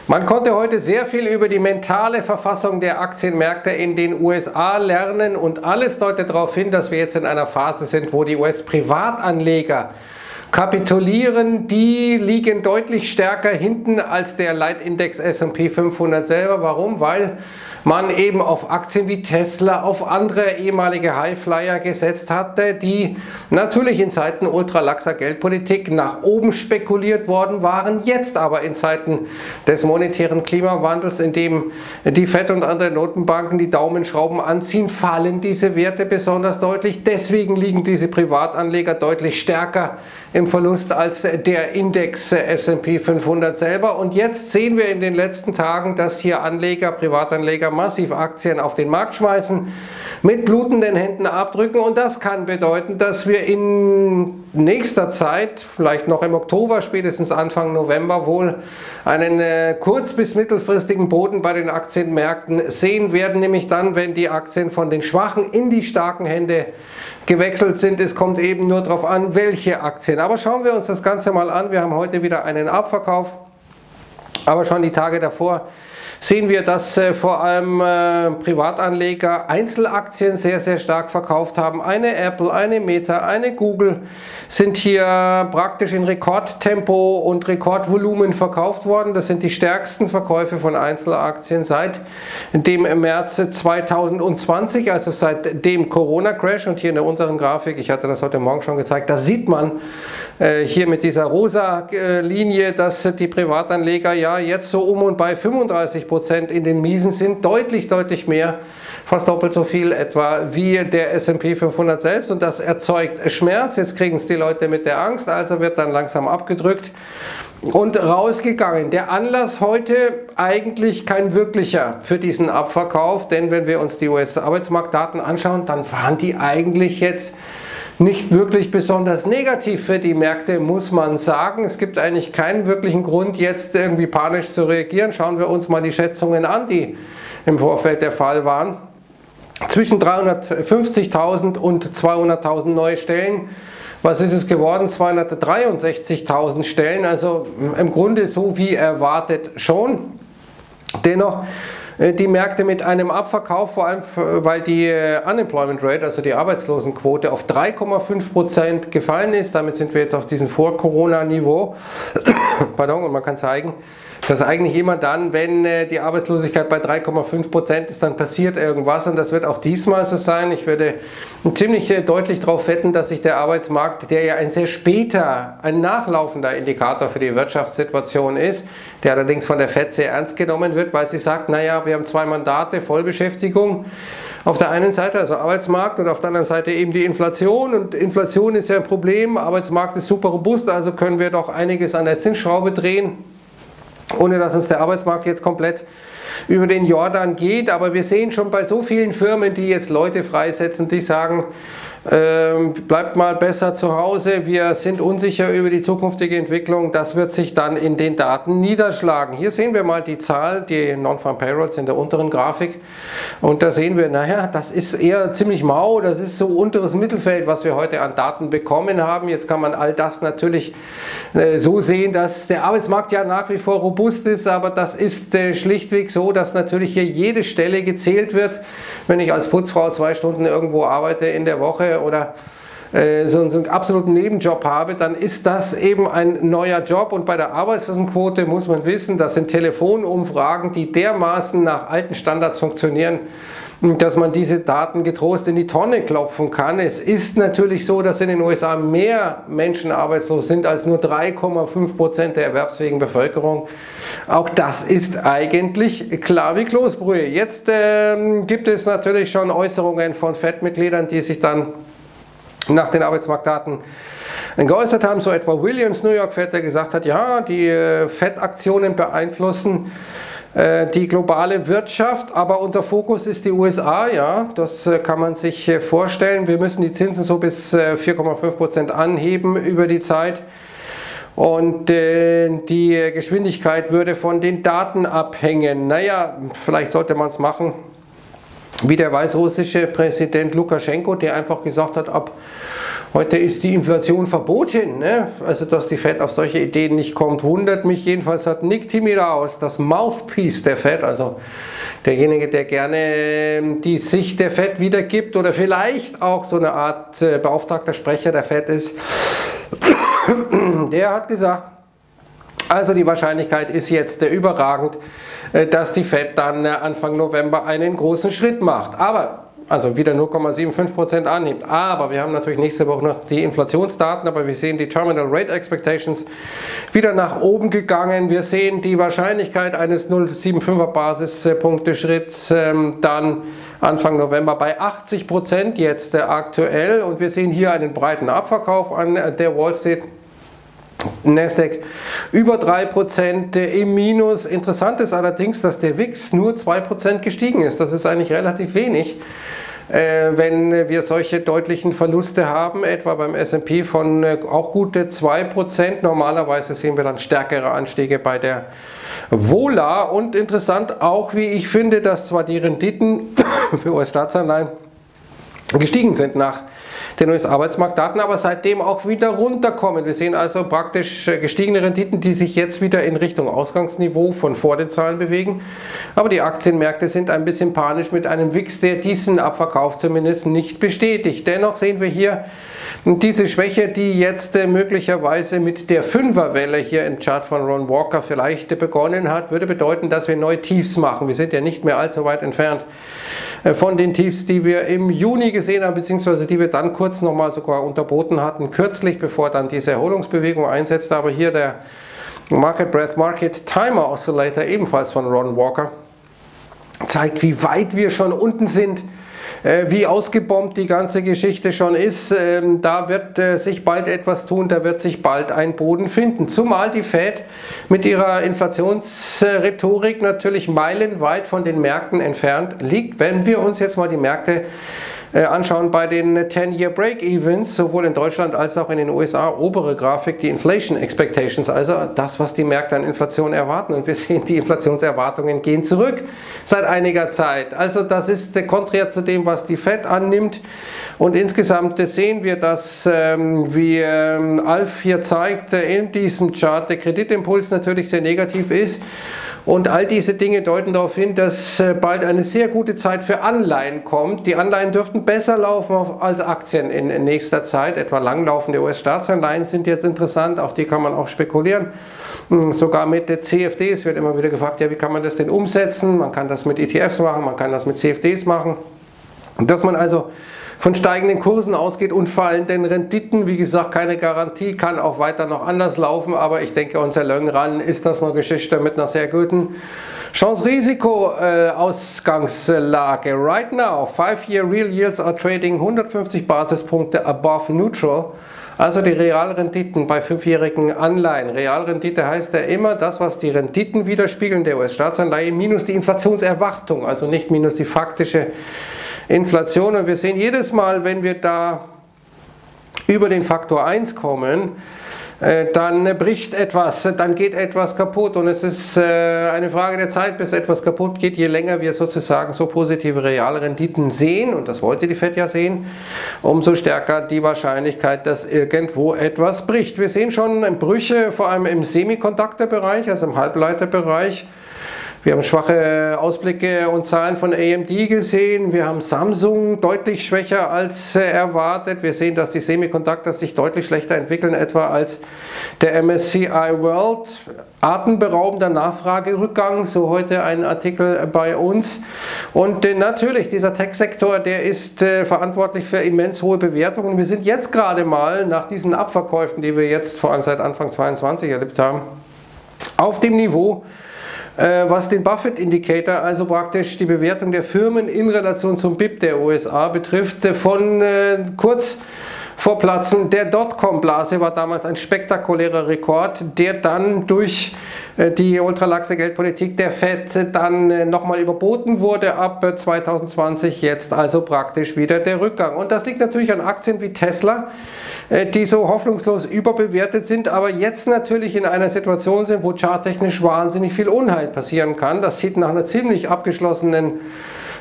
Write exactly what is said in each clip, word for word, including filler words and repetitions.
Man konnte heute sehr viel über die mentale Verfassung der Aktienmärkte in den U S A lernen und alles deutet darauf hin, dass wir jetzt in einer Phase sind, wo die U S-Privatanleger kapitulieren. Die liegen deutlich stärker hinten als der Leitindex S und P fünfhundert selber. Warum? Weil man eben auf Aktien wie Tesla, auf andere ehemalige Highflyer gesetzt hatte, die natürlich in Zeiten ultralaxer Geldpolitik nach oben spekuliert worden waren, jetzt aber in Zeiten des monetären Klimawandels, in dem die Fed und andere Notenbanken die Daumenschrauben anziehen, fallen diese Werte besonders deutlich. Deswegen liegen diese Privatanleger deutlich stärker im Verlust als der Index S und P fünfhundert selber. Und jetzt sehen wir in den letzten Tagen, dass hier Anleger, Privatanleger massiv Aktien auf den Markt schmeißen, mit blutenden Händen abdrücken, und das kann bedeuten, dass wir in nächster Zeit, vielleicht noch im Oktober, spätestens Anfang November wohl einen äh, kurz- bis mittelfristigen Boden bei den Aktienmärkten sehen werden, nämlich dann, wenn die Aktien von den schwachen in die starken Hände gewechselt sind. Es kommt eben nur darauf an, welche Aktien. Aber schauen wir uns das Ganze mal an. Wir haben heute wieder einen Abverkauf, aber schon die Tage davor sehen wir, dass äh, vor allem äh, Privatanleger Einzelaktien sehr, sehr stark verkauft haben. Eine Apple, eine Meta, eine Google sind hier praktisch in Rekordtempo und Rekordvolumen verkauft worden. Das sind die stärksten Verkäufe von Einzelaktien seit dem März zweitausendzwanzig, also seit dem Corona-Crash. Und hier in der unteren Grafik, ich hatte das heute Morgen schon gezeigt, da sieht man äh, hier mit dieser rosa äh, Linie, dass die Privatanleger ja jetzt so um und bei fünfunddreißig Prozent in den Miesen sind, deutlich, deutlich mehr, fast doppelt so viel etwa wie der S und P fünfhundert selbst, und das erzeugt Schmerz. Jetzt kriegen es die Leute mit der Angst, also wird dann langsam abgedrückt und rausgegangen. Der Anlass heute eigentlich kein wirklicher für diesen Abverkauf, denn wenn wir uns die U S-Arbeitsmarktdaten anschauen, dann waren die eigentlich jetzt nicht wirklich besonders negativ für die Märkte, muss man sagen. Es gibt eigentlich keinen wirklichen Grund, jetzt irgendwie panisch zu reagieren. Schauen wir uns mal die Schätzungen an, die im Vorfeld der Fall waren. Zwischen dreihundertfünfzigtausend und zweihunderttausend neue Stellen. Was ist es geworden? zweihundertdreiundsechzigtausend Stellen, also im Grunde so wie erwartet schon. Dennoch die Märkte mit einem Abverkauf, vor allem weil die Unemployment Rate, also die Arbeitslosenquote, auf drei Komma fünf Prozent gefallen ist. Damit sind wir jetzt auf diesem Vor-Corona-Niveau. Pardon, und man kann zeigen, dass eigentlich immer dann, wenn die Arbeitslosigkeit bei drei Komma fünf Prozent ist, dann passiert irgendwas, und das wird auch diesmal so sein. Ich würde ziemlich deutlich darauf wetten, dass sich der Arbeitsmarkt, der ja ein sehr später, ein nachlaufender Indikator für die Wirtschaftssituation ist, der allerdings von der Fed sehr ernst genommen wird, weil sie sagt, naja, wir haben zwei Mandate, Vollbeschäftigung auf der einen Seite, also Arbeitsmarkt, und auf der anderen Seite eben die Inflation, und Inflation ist ja ein Problem, Arbeitsmarkt ist super robust, also können wir doch einiges an der Zinsschraube drehen, ohne dass uns der Arbeitsmarkt jetzt komplett über den Jordan geht. Aber wir sehen schon bei so vielen Firmen, die jetzt Leute freisetzen, die sagen, ähm, bleibt mal besser zu Hause, wir sind unsicher über die zukünftige Entwicklung, das wird sich dann in den Daten niederschlagen. Hier sehen wir mal die Zahl, die Non-Farm Payrolls in der unteren Grafik, und da sehen wir, naja, das ist eher ziemlich mau, das ist so unteres Mittelfeld, was wir heute an Daten bekommen haben. Jetzt kann man all das natürlich äh, so sehen, dass der Arbeitsmarkt ja nach wie vor robust ist, aber das ist äh, schlichtweg so, dass natürlich hier jede Stelle gezählt wird. Wenn ich als Putzfrau zwei Stunden irgendwo arbeite in der Woche oder äh, so, so einen absoluten Nebenjob habe, dann ist das eben ein neuer Job. Und bei der Arbeitslosenquote muss man wissen, das sind Telefonumfragen, die dermaßen nach alten Standards funktionieren, dass man diese Daten getrost in die Tonne klopfen kann. Es ist natürlich so, dass in den U S A mehr Menschen arbeitslos sind als nur drei Komma fünf Prozent der erwerbsfähigen Bevölkerung. Auch das ist eigentlich klar wie Kloßbrühe. Jetzt äh, gibt es natürlich schon Äußerungen von Fed-Mitgliedern, die sich dann nach den Arbeitsmarktdaten geäußert haben, so etwa Williams, New York Fed, der gesagt hat, ja, die äh, Fed-Aktionen beeinflussen die globale Wirtschaft, aber unser Fokus ist die U S A, ja, das kann man sich vorstellen. Wir müssen die Zinsen so bis vier Komma fünf Prozent anheben über die Zeit, und äh, die Geschwindigkeit würde von den Daten abhängen. Naja, vielleicht sollte man es machen, wie der weißrussische Präsident Lukaschenko, der einfach gesagt hat, ab heute ist die Inflation verboten. Ne? Also, dass die Fed auf solche Ideen nicht kommt, wundert mich. Jedenfalls hat Nick Timiraos, das Mouthpiece der Fed, also derjenige, der gerne die Sicht der Fed wiedergibt oder vielleicht auch so eine Art beauftragter Sprecher der Fed ist, der hat gesagt, also die Wahrscheinlichkeit ist jetzt überragend, dass die Fed dann Anfang November einen großen Schritt macht. Aber, also wieder null Komma fünfundsiebzig Prozent annimmt. Aber wir haben natürlich nächste Woche noch die Inflationsdaten, aber wir sehen die Terminal Rate Expectations wieder nach oben gegangen. Wir sehen die Wahrscheinlichkeit eines null Komma fünfundsiebziger Basispunkte-Schritts ähm, dann Anfang November bei achtzig Prozent jetzt äh, aktuell. Und wir sehen hier einen breiten Abverkauf an äh, der Wall Street. Nasdaq über drei Prozent im Minus. Interessant ist allerdings, dass der W I X nur zwei Prozent gestiegen ist. Das ist eigentlich relativ wenig, äh, wenn wir solche deutlichen Verluste haben, etwa beim S und P von äh, auch gute zwei Prozent. Normalerweise sehen wir dann stärkere Anstiege bei der Vola. Und interessant auch, wie ich finde, dass zwar die Renditen für U S-Staatsanleihen gestiegen sind nach den U S-Arbeitsmarktdaten, aber seitdem auch wieder runterkommen. Wir sehen also praktisch gestiegene Renditen, die sich jetzt wieder in Richtung Ausgangsniveau von vor den Zahlen bewegen. Aber die Aktienmärkte sind ein bisschen panisch mit einem W I X, der diesen Abverkauf zumindest nicht bestätigt. Dennoch sehen wir hier diese Schwäche, die jetzt möglicherweise mit der Fünferwelle hier im Chart von Ron Walker vielleicht begonnen hat, würde bedeuten, dass wir neue Tiefs machen. Wir sind ja nicht mehr allzu weit entfernt von den Tiefs, die wir im Juni gesehen haben, beziehungsweise die wir dann kurz nochmal sogar unterboten hatten, kürzlich, bevor dann diese Erholungsbewegung einsetzte. Aber hier der Market Breadth Market Timer Oscillator, ebenfalls von Ron Walker, zeigt, wie weit wir schon unten sind, wie ausgebombt die ganze Geschichte schon ist. Da wird sich bald etwas tun, da wird sich bald ein Boden finden. Zumal die Fed mit ihrer Inflationsrhetorik natürlich meilenweit von den Märkten entfernt liegt. Wenn wir uns jetzt mal die Märkte anschauen bei den zehn-Year Break-Evens, sowohl in Deutschland als auch in den U S A, obere Grafik, die Inflation Expectations, also das, was die Märkte an Inflation erwarten. Und wir sehen, die Inflationserwartungen gehen zurück seit einiger Zeit. Also das ist konträr zu dem, was die Fed annimmt. Und insgesamt sehen wir, dass, ähm, wie ähm, Alf hier zeigt, in diesem Chart der Kreditimpuls natürlich sehr negativ ist. Und all diese Dinge deuten darauf hin, dass bald eine sehr gute Zeit für Anleihen kommt. Die Anleihen dürften besser laufen als Aktien in nächster Zeit. Etwa langlaufende U S-Staatsanleihen sind jetzt interessant, auf die kann man auch spekulieren. Sogar mit der C F Ds wird immer wieder gefragt, ja, wie kann man das denn umsetzen? Man kann das mit E T Fs machen, man kann das mit C F Ds machen. Dass man also von steigenden Kursen ausgeht und fallenden Renditen, wie gesagt, keine Garantie, kann auch weiter noch anders laufen, aber ich denke, unser Long Run ist das eine Geschichte mit einer sehr guten Chance-Risiko-Ausgangslage. Right now, five-year Real Yields are trading hundertfünfzig Basispunkte above neutral. Also die Realrenditen bei fünfjährigen Anleihen. Realrendite heißt ja immer das, was die Renditen widerspiegeln der U S-Staatsanleihe, minus die Inflationserwartung, also nicht minus die faktische Inflation. Und wir sehen jedes Mal, wenn wir da über den Faktor eins kommen, äh, dann bricht etwas, dann geht etwas kaputt. Und es ist äh, eine Frage der Zeit, bis etwas kaputt geht, je länger wir sozusagen so positive Realrenditen sehen, und das wollte die Fed ja sehen, umso stärker die Wahrscheinlichkeit, dass irgendwo etwas bricht. Wir sehen schon Brüche, vor allem im Semiconductor-Bereich, also im Halbleiterbereich. Wir haben schwache Ausblicke und Zahlen von A M D gesehen. Wir haben Samsung deutlich schwächer als erwartet. Wir sehen, dass die Semiconductors sich deutlich schlechter entwickeln, etwa als der M S C I World. Atemberaubender Nachfragerückgang, so heute ein Artikel bei uns. Und natürlich, dieser Tech-Sektor, der ist verantwortlich für immens hohe Bewertungen. Wir sind jetzt gerade mal nach diesen Abverkäufen, die wir jetzt vor allem seit Anfang zweiundzwanzig erlebt haben, auf dem Niveau, was den Buffett-Indicator, also praktisch die Bewertung der Firmen in Relation zum B I P der U S A betrifft, von äh, kurz vor Platzen der Dotcom-Blase war damals ein spektakulärer Rekord, der dann durch äh, die ultralaxe Geldpolitik der Fed dann äh, nochmal überboten wurde ab äh, zweitausendzwanzig, jetzt also praktisch wieder der Rückgang. Und das liegt natürlich an Aktien wie Tesla, äh, die so hoffnungslos überbewertet sind, aber jetzt natürlich in einer Situation sind, wo charttechnisch wahnsinnig viel Unheil passieren kann. Das sieht nach einer ziemlich abgeschlossenen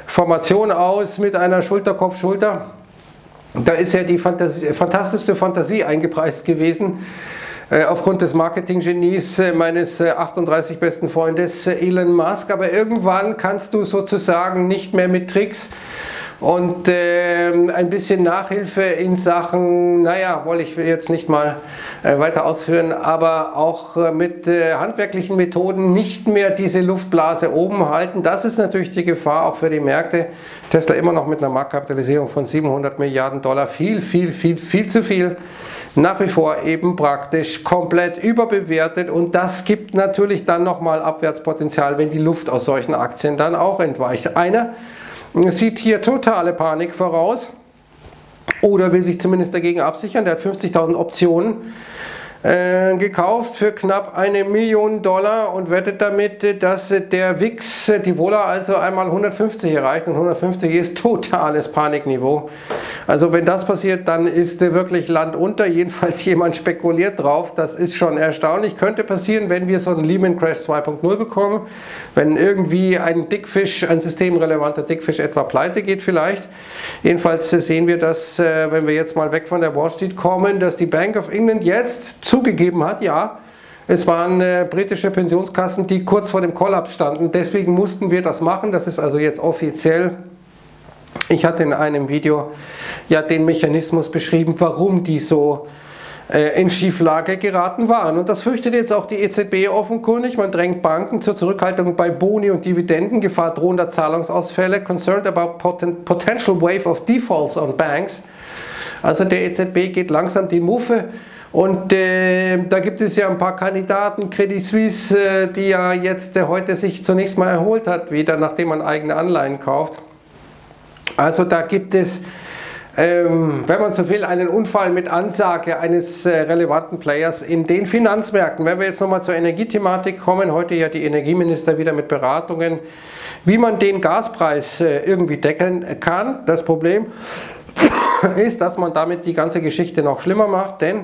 Formation aus mit einer Schulter-Kopf-Schulter. Da ist ja die Fantasie, fantastischste Fantasie eingepreist gewesen, äh, aufgrund des Marketing-Genies äh, meines äh, achtunddreißig besten Freundes äh, Elon Musk. Aber irgendwann kannst du sozusagen nicht mehr mit Tricks und äh, ein bisschen Nachhilfe in Sachen, naja, wollte ich jetzt nicht mal äh, weiter ausführen, aber auch äh, mit äh, handwerklichen Methoden nicht mehr diese Luftblase oben halten. Das ist natürlich die Gefahr auch für die Märkte. Tesla immer noch mit einer Marktkapitalisierung von siebenhundert Milliarden Dollar, viel, viel, viel, viel zu viel. Nach wie vor eben praktisch komplett überbewertet und das gibt natürlich dann nochmal Abwärtspotenzial, wenn die Luft aus solchen Aktien dann auch entweicht. Einer sieht hier totale Panik voraus oder will sich zumindest dagegen absichern. Der hat fünfzigtausend Optionen äh, gekauft für knapp eine Million Dollar und wettet damit, dass der W I X, die Vola, also einmal hundertfünfzig erreicht und hundertfünfzig ist totales Panikniveau. Also wenn das passiert, dann ist wirklich Land unter, jedenfalls jemand spekuliert drauf, das ist schon erstaunlich. Könnte passieren, wenn wir so einen Lehman Crash zwei Punkt null bekommen, wenn irgendwie ein Dickfisch, ein systemrelevanter Dickfisch etwa pleite geht vielleicht. Jedenfalls sehen wir das, wenn wir jetzt mal weg von der Wall Street kommen, dass die Bank of England jetzt zugegeben hat, ja, es waren äh, britische Pensionskassen, die kurz vor dem Kollaps standen, deswegen mussten wir das machen, das ist also jetzt offiziell. Ich hatte in einem Video ja den Mechanismus beschrieben, warum die so äh, in Schieflage geraten waren. Und das fürchtet jetzt auch die E Z B offenkundig. Man drängt Banken zur Zurückhaltung bei Boni und Dividenden, Gefahr drohender Zahlungsausfälle, concerned about poten potential wave of defaults on banks. Also der E Z B geht langsam die Muffe. Und äh, da gibt es ja ein paar Kandidaten, Credit Suisse, äh, die ja jetzt äh, heute sich zunächst mal erholt hat, wieder nachdem man eigene Anleihen kauft. Also da gibt es, ähm, wenn man so will, einen Unfall mit Ansage eines äh, relevanten Players in den Finanzmärkten. Wenn wir jetzt nochmal zur Energiethematik kommen, heute ja die Energieminister wieder mit Beratungen, wie man den Gaspreis äh, irgendwie deckeln kann. Das Problem ist, dass man damit die ganze Geschichte noch schlimmer macht, denn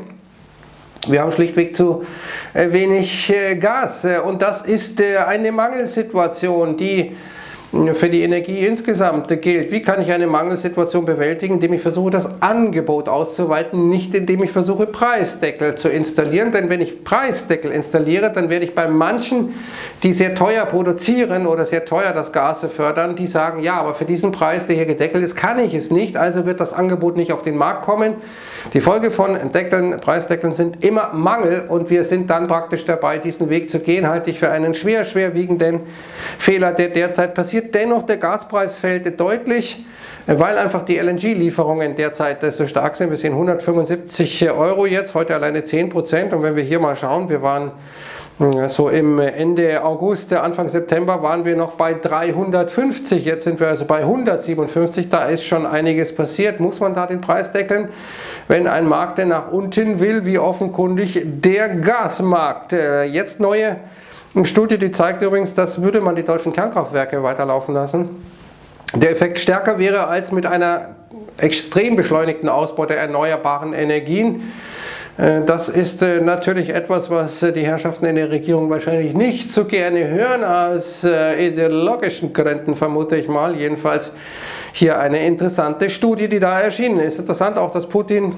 wir haben schlichtweg zu wenig Gas und das ist eine Mangelsituation, die für die Energie insgesamt gilt. Wie kann ich eine Mangelsituation bewältigen? Indem ich versuche, das Angebot auszuweiten, nicht indem ich versuche, Preisdeckel zu installieren. Denn wenn ich Preisdeckel installiere, dann werde ich bei manchen, die sehr teuer produzieren oder sehr teuer das Gas fördern, die sagen, ja, aber für diesen Preis, der hier gedeckelt ist, kann ich es nicht, also wird das Angebot nicht auf den Markt kommen. Die Folge von Deckeln, Preisdeckeln sind immer Mangel und wir sind dann praktisch dabei, diesen Weg zu gehen, halte ich für einen schwer, schwerwiegenden Fehler, der derzeit passiert. Dennoch, der Gaspreis fällt deutlich, weil einfach die L N G-Lieferungen derzeit so stark sind. Wir sehen hundertfünfundsiebzig Euro jetzt, heute alleine zehn Prozent. Und wenn wir hier mal schauen, wir waren so im Ende August, Anfang September waren wir noch bei dreihundertfünfzig, jetzt sind wir also bei hundertsiebenundfünfzig, da ist schon einiges passiert. Muss man da den Preis deckeln, wenn ein Markt der nach unten will, wie offenkundig der Gasmarkt? Jetzt neue Eine Studie, die zeigt übrigens, dass würde man die deutschen Kernkraftwerke weiterlaufen lassen, der Effekt stärker wäre als mit einer extrem beschleunigten Ausbau der erneuerbaren Energien. Das ist natürlich etwas, was die Herrschaften in der Regierung wahrscheinlich nicht so gerne hören, aus ideologischen Gründen vermute ich mal. Jedenfalls hier eine interessante Studie, die da erschienen ist. Interessant auch, dass Putin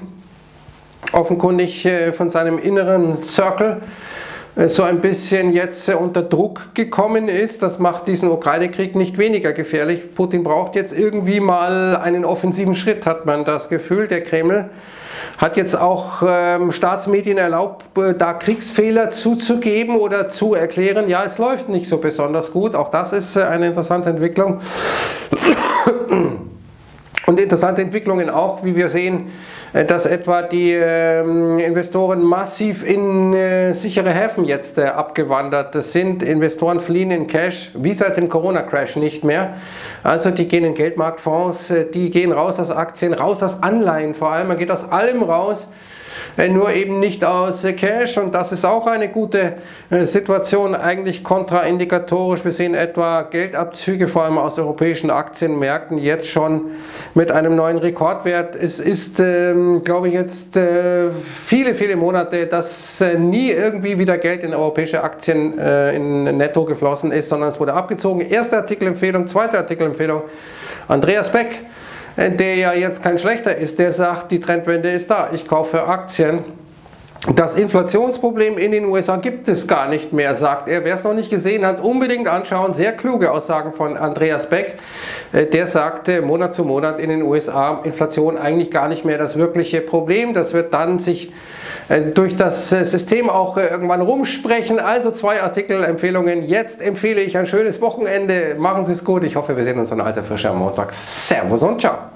offenkundig von seinem inneren Circle so ein bisschen jetzt unter Druck gekommen ist. Das macht diesen Ukraine-Krieg nicht weniger gefährlich. Putin braucht jetzt irgendwie mal einen offensiven Schritt, hat man das Gefühl. Der Kreml hat jetzt auch ähm, Staatsmedien erlaubt, äh, da Kriegsfehler zuzugeben oder zu erklären, ja, es läuft nicht so besonders gut. Auch das ist äh, eine interessante Entwicklung. Und interessante Entwicklungen auch, wie wir sehen, dass etwa die äh, Investoren massiv in äh, sichere Häfen jetzt äh, abgewandert sind. Investoren fliehen in Cash, wie seit dem Corona-Crash nicht mehr. Also die gehen in Geldmarktfonds, äh, die gehen raus aus Aktien, raus aus Anleihen vor allem. Man geht aus allem raus, nur eben nicht aus Cash, und das ist auch eine gute Situation, eigentlich kontraindikatorisch. Wir sehen etwa Geldabzüge, vor allem aus europäischen Aktienmärkten, jetzt schon mit einem neuen Rekordwert. Es ist, ähm, glaube ich, jetzt äh, viele, viele Monate, dass äh, nie irgendwie wieder Geld in europäische Aktien äh, in Netto geflossen ist, sondern es wurde abgezogen. Erste Artikelempfehlung, zweite Artikelempfehlung, Andreas Beck, der ja jetzt kein schlechter ist, der sagt, die Trendwende ist da, ich kaufe Aktien. Das Inflationsproblem in den U S A gibt es gar nicht mehr, sagt er. Wer es noch nicht gesehen hat, unbedingt anschauen. Sehr kluge Aussagen von Andreas Beck. Der sagte, Monat zu Monat in den U S A Inflation eigentlich gar nicht mehr das wirkliche Problem. Das wird dann sich durch das System auch irgendwann rumsprechen. Also zwei Artikelempfehlungen. Jetzt empfehle ich ein schönes Wochenende. Machen Sie es gut. Ich hoffe, wir sehen uns an alter Frische am Montag. Servus und ciao.